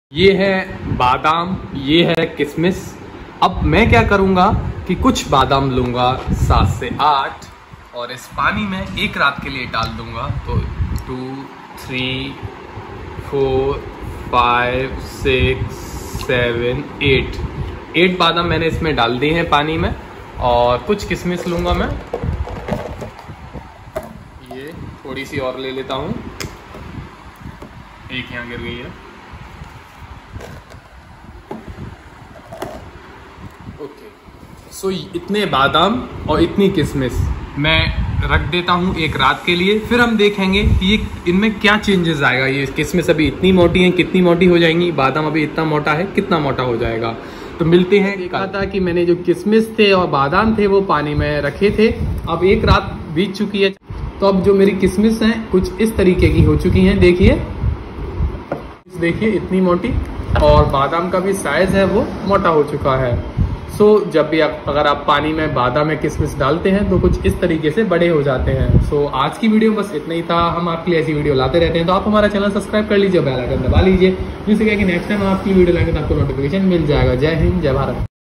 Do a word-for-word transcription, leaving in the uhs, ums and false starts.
ये है बादाम, ये है किशमिश। अब मैं क्या करूँगा कि कुछ बादाम लूँगा सात से आठ और इस पानी में एक रात के लिए डाल दूँगा। तो two three four five six seven eight eight बादाम मैंने इसमें डाल दिए हैं पानी में। और कुछ किशमिश लूँगा मैं, ये थोड़ी सी और ले लेता हूँ, एक यहाँ गिर गई है। ओके, सो इतने बादाम और इतनी किशमिश मैं रख देता हूँ एक रात के लिए। फिर हम देखेंगे कि ये इनमें क्या चेंजेस आएगा। ये किशमिश अभी इतनी मोटी है, कितनी मोटी हो जाएंगी, बादाम अभी इतना मोटा है, कितना मोटा हो जाएगा। तो मिलते हैं। देखा था कि मैंने जो किशमिश थे और बादाम थे वो पानी में रखे थे, अब एक रात बीत चुकी है। तो अब जो मेरी किशमिश हैं कुछ इस तरीके की हो चुकी हैं, देखिए देखिए इतनी मोटी, और बादाम का भी साइज है वो मोटा हो चुका है। सो so, जब भी आप अगर आप पानी में बादाम में किशमिश डालते हैं तो कुछ इस तरीके से बड़े हो जाते हैं। सो so, आज की वीडियो बस इतना ही था। हम आपके लिए ऐसी वीडियो लाते रहते हैं, तो आप हमारा चैनल सब्सक्राइब कर लीजिए, बेल आइकन दबा लीजिए, जिससे क्या कि नेक्स्ट टाइम आपकी वीडियो लाएंगे तो आपको नोटिफिकेशन मिल जाएगा। जय हिंद, जय भारत।